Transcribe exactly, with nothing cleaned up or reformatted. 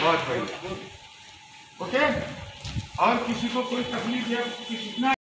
बहुत बढ़िया। ओके, और किसी को कोई तकलीफ है, किसी